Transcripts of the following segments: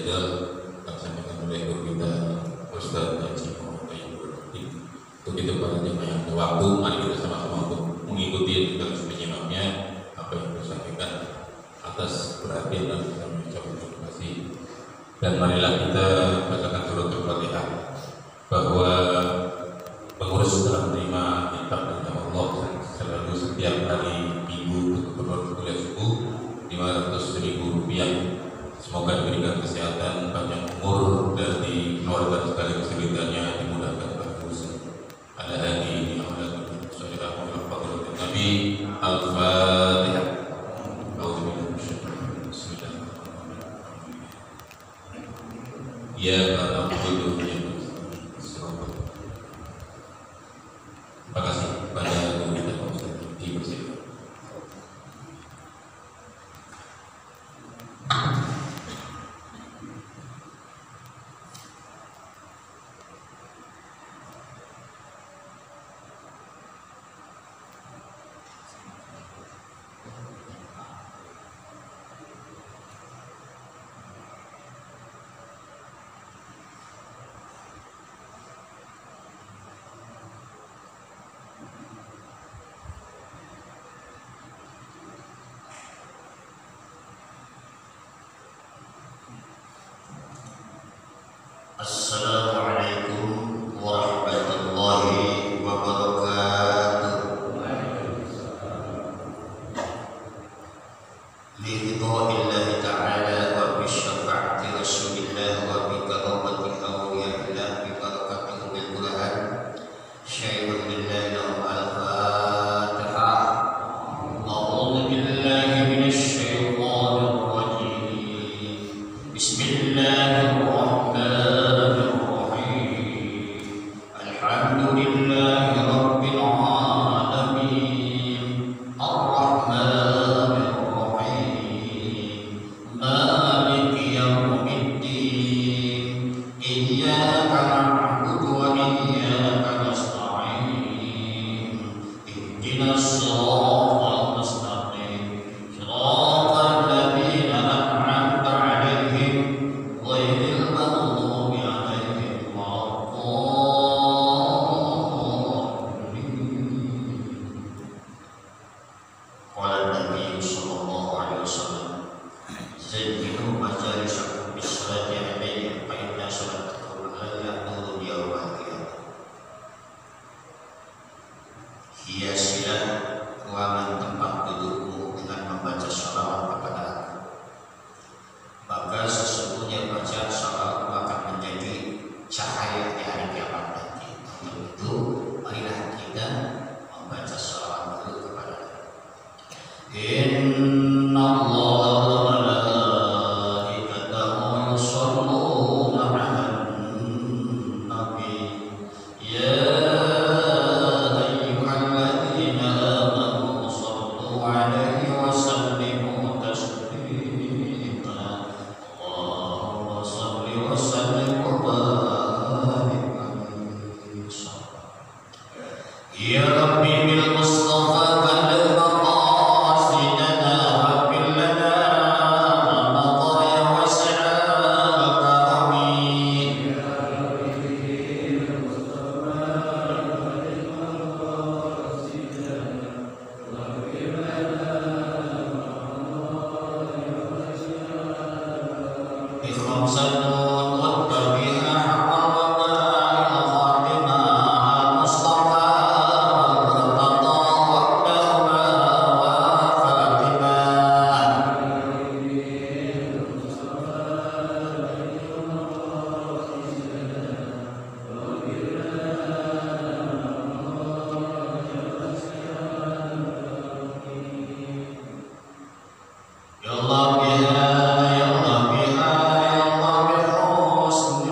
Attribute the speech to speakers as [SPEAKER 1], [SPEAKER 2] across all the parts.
[SPEAKER 1] jadal akan disampaikan oleh guru kita Ustaz Haji Muhammad Tayyib. Untuk itu pada jemaah yang ada waktu, mari kita sama-sama untuk mengikuti dan menyimaknya apa yang disampaikan. Atas perhatian dan kami ucapkan terima kasih. Dan marilah kita bacakan surat Al-Fatihah, bahwa pengurus telah menerima kitab dari Allah selalu setiap hari Minggu untuk kuliah subuh Rp500.000. Semoga diberikan kesehatan, panjang umur, dan di keluarga sekali kesulitannya dimudahkan berusaha. Ada hadi yang ada di Sayyidina Muhammad Nabi Al-Fatihah. Ya Allah, terima kasih pada guru kita Ustaz Haji.
[SPEAKER 2] Assalamualaikum warahmatullahi wabarakatuh. Liridha'illahi ta'ala wa bisyafa'ati rasulillah wa bikaramati awliyaillah bi barakatihum bil Qur'an. Syai'un lillahi al-Fatihah. A'udzu billahi minasy syaithanir rajim. Bismillahirrahmanirrahim. Hiasilah ruangan tempat dudukmu dengan membaca shalawat kepada Aku. Maka sesungguhnya bacaan shalawat akan menjadi cahaya di hari kiamat nanti. Untuk itu, marilah kita membaca shalawat dulu kepada Aku. Inna Allah wa malaikatahu yusholluna 'alan nabi. Ya Ya Rabbi bil Mustafa balligh maqasidana wa bil lana maqaya was'alaka amin. Ya Rabbi bil Mustafa balligh maqasidana wa bil lana maqaya was'alaka amin. Ya Allah biha ya Allah biha ya Allah bil husni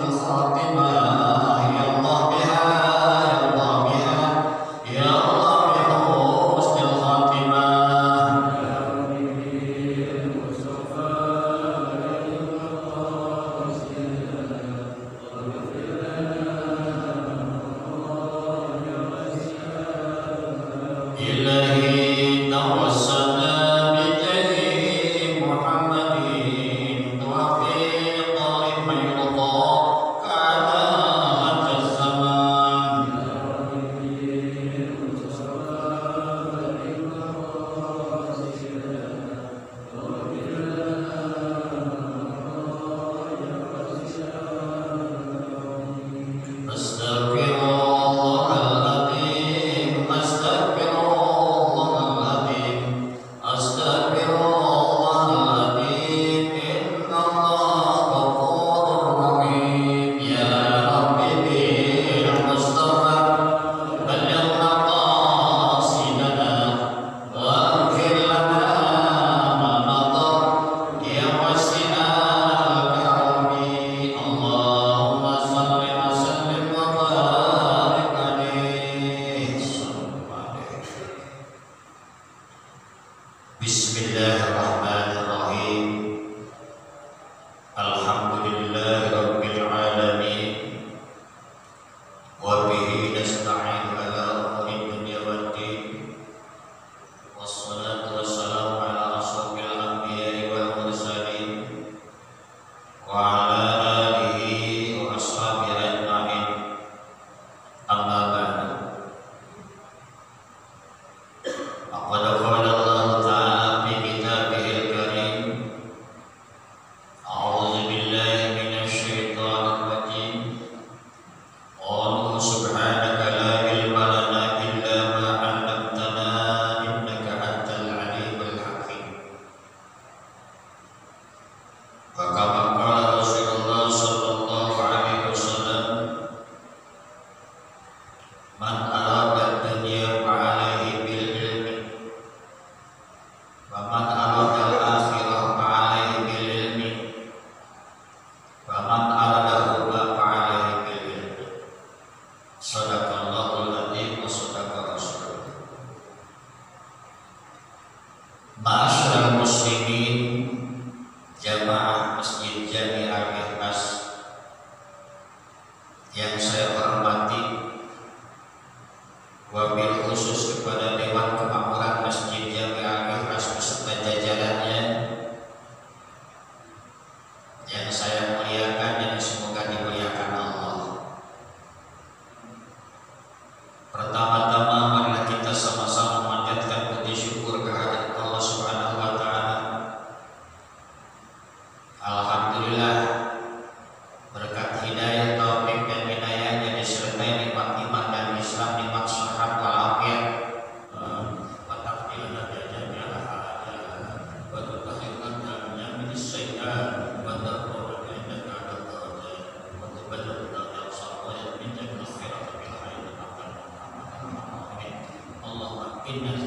[SPEAKER 2] وعلى آله وأصحابه أجمعين. أما بعد، فقد قال الله تعالى في كتابه الكريم: أعوذ بالله من الشيطان الرجيم. قالوا سبحانك لا علم لنا إلا ما علمتنا إنك أنت العليم الحكيم. وكما قال رسول الله صلى الله عليه وسلم: من أراد الدنيا فعليه بالعلم، ومن أراد الآخرة فعليه بالعلم، ومن أرادهما فعليه بالعلم. صدق الله العظيم وصدق رسوله. Ma'asyiral muslimin, jamaah Masjid Jami Al-Ikhlas yang saya hormati, wabil khusus kepada Dewan Kemakmuran Masjid Jami Al-Ikhlas beserta jajarannya yang saya muliakan dan semoga dimuliakan Allah. Pertama-tama marilah kita sama-sama memanjatkan puji syukur kehadirat Allah Subhanahu wa taala. Alhamdulillah, berkat hidayah, taufik dan hidayahnya disertai nikmat iman dan Islam, nikmat sehat walafiat, wa taqdilna jami'al hajat wa tutahhirna min as-sayyi'at wa tarfa'una indaka al-darajat wa tuballighuna al-aqsa min jannati al-khairat bil hayati. Allahumma inna